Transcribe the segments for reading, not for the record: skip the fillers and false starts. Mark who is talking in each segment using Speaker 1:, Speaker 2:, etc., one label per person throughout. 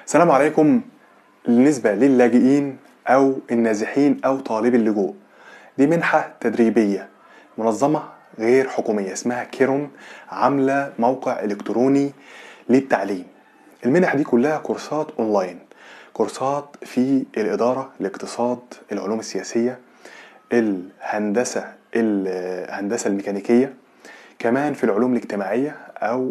Speaker 1: السلام عليكم. بالنسبة للاجئين أو النازحين أو طالبي اللجوء، دي منحة تدريبية منظمة غير حكومية اسمها كيرون، عاملة موقع إلكتروني للتعليم. المنح دي كلها كورسات أونلاين، كورسات في الإدارة، الاقتصاد، العلوم السياسية، الهندسة الميكانيكية، كمان في العلوم الاجتماعية أو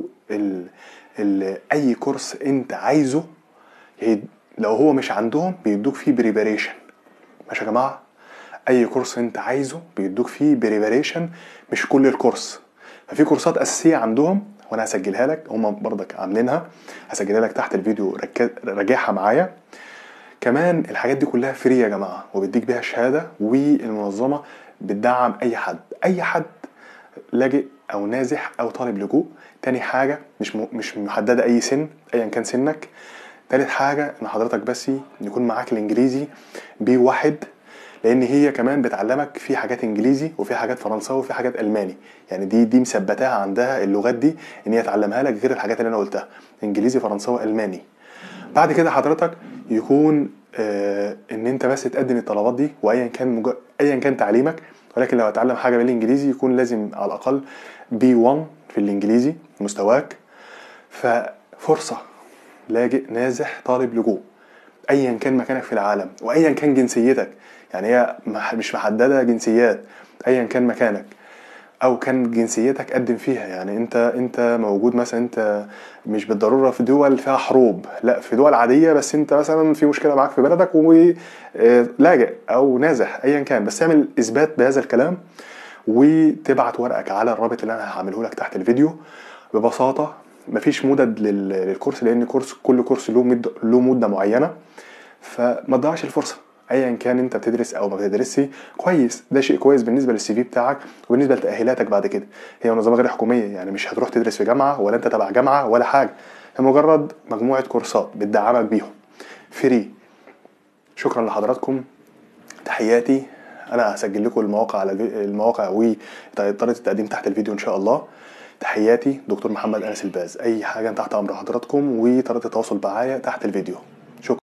Speaker 1: أي كورس أنت عايزه. لو هو مش عندهم بيدوك فيه بريباريشن. ماشي يا جماعة، اي كورس انت عايزه بيدوك فيه بريباريشن، مش كل الكورس. ففي كورسات اساسية عندهم وانا هسجلها لك، هم برضك عاملينها، هسجلها لك تحت الفيديو، راجعها معايا. كمان الحاجات دي كلها فري يا جماعة، وبيديك بيها شهادة، والمنظمة بتدعم اي حد لاجئ او نازح او طالب لجوء. تاني حاجة مش محددة اي سن، ايا كان سنك. تالت حاجة ان حضرتك بس يكون معاك الانجليزي B1، لان هي كمان بتعلمك في حاجات انجليزي وفي حاجات فرنساوي وفي حاجات الماني. يعني دي مثبتاها عندها اللغات دي ان هي تعلمها لك غير الحاجات اللي انا قلتها، انجليزي فرنساوي الماني. بعد كده حضرتك يكون ان انت بس تقدم الطلبات دي، وايا كان ايا كان تعليمك. ولكن لو هتعلم حاجه بالانجليزي يكون لازم على الاقل B1 في الانجليزي مستواك. ففرصه لاجئ نازح طالب لجوء، ايا كان مكانك في العالم وايا كان جنسيتك. يعني هي مش محدده جنسيات، ايا كان مكانك او كان جنسيتك قدم فيها. يعني انت موجود مثلا، انت مش بالضروره في دول فيها حروب، لا، في دول عاديه، بس انت مثلا في مشكله معاك في بلدك ولاجئ او نازح ايا كان، بس اعمل اثبات بهذا الكلام وتبعت ورقك على الرابط اللي انا هعمله لك تحت الفيديو. ببساطه مفيش مدد للكورس، لان كل كورس له مده معينه، فما تضيعش الفرصه. ايا كان انت بتدرس او ما بتدرسش، كويس، ده شيء كويس بالنسبه للسي في بتاعك وبالنسبه لتاهيلاتك بعد كده. هي منظمه غير حكوميه، يعني مش هتروح تدرس في جامعه ولا انت تبع جامعه ولا حاجه، هي مجرد مجموعه كورسات بتدعمك بيهم فري. شكرا لحضراتكم، تحياتي. انا هسجل لكم المواقع على المواقع وطريقه التقديم تحت الفيديو ان شاء الله. تحياتي، دكتور محمد انس الباز. اي حاجه تحت امر حضراتكم، وطريقه التواصل معايا تحت الفيديو. شكرا.